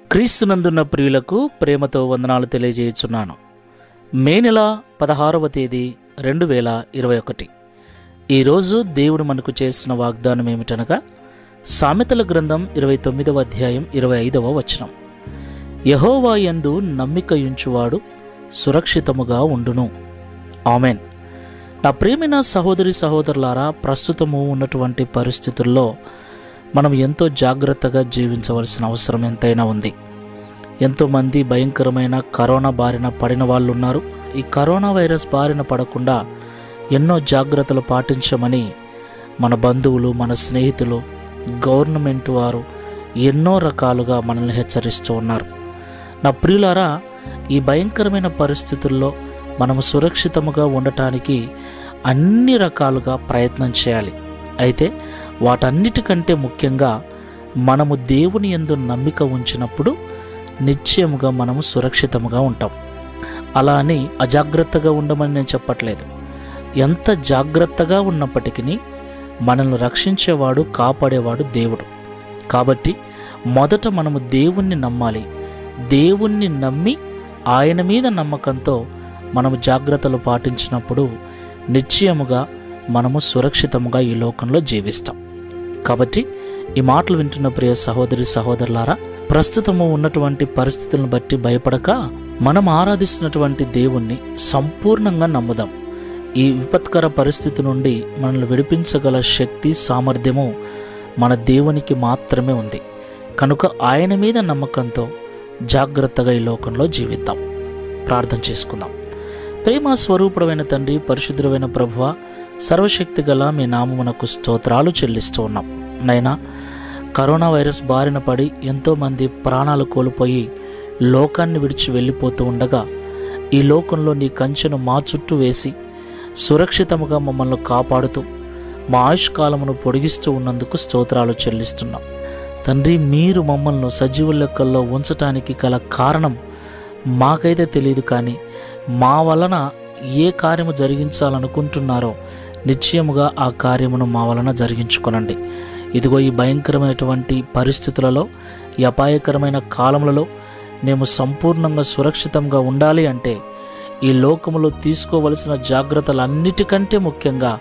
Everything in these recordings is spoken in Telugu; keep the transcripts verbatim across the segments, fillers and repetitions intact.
క్రీస్తునందున్న ప్రియులకు ప్రేమతో వందనాలు తెలియజేయుచున్నాను. మే నెల పదహారవ తేదీ రెండు వేల ఇరవై ఒకటి. ఈరోజు దేవుడు మనకు చేసిన వాగ్దానం ఏమిటనగా సామెతల గ్రంథం ఇరవై తొమ్మిదవ అధ్యాయం ఇరవై ఐదవ వచనం. యెహోవా యందు నమ్మికయుంచువాడు సురక్షితముగా ఉండును. ఆమెన్. నా ప్రియమైన సహోదరి సహోదరులారా, ప్రస్తుతము ఉన్నటువంటి పరిస్థితుల్లో మనం ఎంతో జాగ్రత్తగా జీవించవలసిన అవసరం ఎంతైనా ఉంది. ఎంతోమంది భయంకరమైన కరోనా బారిన పడిన వాళ్ళు ఉన్నారు. ఈ కరోనా వైరస్ బారిన పడకుండా ఎన్నో జాగ్రత్తలు పాటించమని మన బంధువులు, మన స్నేహితులు, గవర్నమెంట్ వారు ఎన్నో రకాలుగా మనల్ని హెచ్చరిస్తూ ఉన్నారు. నా ప్రియులారా, ఈ భయంకరమైన పరిస్థితుల్లో మనము సురక్షితముగా ఉండటానికి అన్ని రకాలుగా ప్రయత్నం చేయాలి. అయితే వాటన్నిటికంటే ముఖ్యంగా మనము దేవుని యందు నమ్మిక ఉంచినప్పుడు నిశ్చయముగా మనము సురక్షితముగా ఉంటాం. అలా అని అజాగ్రత్తగా ఉండమని నేను చెప్పట్లేదు. ఎంత జాగ్రత్తగా ఉన్నప్పటికీ మనల్ని రక్షించేవాడు, కాపాడేవాడు దేవుడు. కాబట్టి మొదట మనము దేవుణ్ణి నమ్మాలి. దేవుణ్ణి నమ్మి ఆయన మీద నమ్మకంతో మనము జాగ్రత్తలు పాటించినప్పుడు నిశ్చయముగా మనము సురక్షితముగా ఈ లోకంలో జీవిస్తాం. కాబట్టి ఈ మాటలు వింటున్న ప్రియ సహోదరి సహోదరులారా, ప్రస్తుతము ఉన్నటువంటి పరిస్థితులను బట్టి భయపడక మనం ఆరాధిస్తున్నటువంటి దేవుణ్ణి సంపూర్ణంగా నమ్ముదాం. ఈ విపత్కర పరిస్థితి నుండి మనల్ని విడిపించగల శక్తి, సామర్థ్యము మన దేవునికి మాత్రమే ఉంది. కనుక ఆయన మీద నమ్మకంతో జాగ్రత్తగా ఈ లోకంలో జీవిద్దాం. ప్రార్థన చేసుకుందాం. ప్రేమ స్వరూపుడమైన తండ్రి, పరిశుద్ధుడైన ప్రభువ, సర్వశక్తి గల మీ నామమునకు స్తోత్రాలు చెల్లిస్తూ ఉన్నాం. నైనా, కరోనా వైరస్ బారిన పడి ఎంతోమంది ప్రాణాలు కోల్పోయి లోకాన్ని విడిచి వెళ్ళిపోతూ ఉండగా ఈ లోకంలో నీ కంచెను మా చుట్టూ వేసి సురక్షితముగా మమ్మల్ని కాపాడుతూ మా ఆయుష్కాలమును పొడిగిస్తూ ఉన్నందుకు స్తోత్రాలు చెల్లిస్తున్నాం. తండ్రి, మీరు మమ్మల్ని సజీవుల లెక్కల్లో ఉంచటానికి గల కారణం మాకైతే తెలియదు, కానీ మా వలన ఏ కార్యము జరిగించాలనుకుంటున్నారో నిశ్చయముగా ఆ కార్యమును మా వలన జరిగించుకొనండి. ఇదిగో ఈ భయంకరమైనటువంటి పరిస్థితులలో, ఈ అపాయకరమైన కాలములలో మేము సంపూర్ణంగా సురక్షితంగా ఉండాలి అంటే ఈ లోకములో తీసుకోవలసిన జాగ్రత్తలన్నిటికంటే ముఖ్యంగా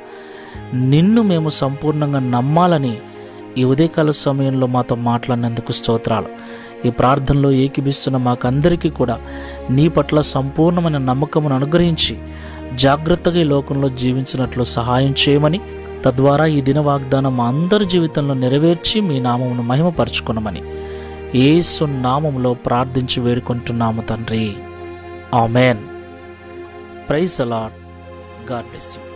నిన్ను మేము సంపూర్ణంగా నమ్మాలని ఈ ఉదయకాల సమయంలో మాతో మాట్లాడినందుకు స్తోత్రాలు. ఈ ప్రార్థనలో ఏకీభిస్తున్న మాకందరికీ కూడా నీ పట్ల సంపూర్ణమైన నమ్మకమును అనుగ్రహించి జాగ్రత్తగా ఈ లోకంలో జీవించినట్లు సహాయం చేయమని, తద్వారా ఈ దిన వాగ్దానం మా అందరి జీవితంలో నెరవేర్చి మీ నామమును మహిమపరచుకునమని యేసు నామములో ప్రార్థించి వేడుకుంటున్నాము తండ్రి. Amen. Praise the Lord. God bless you.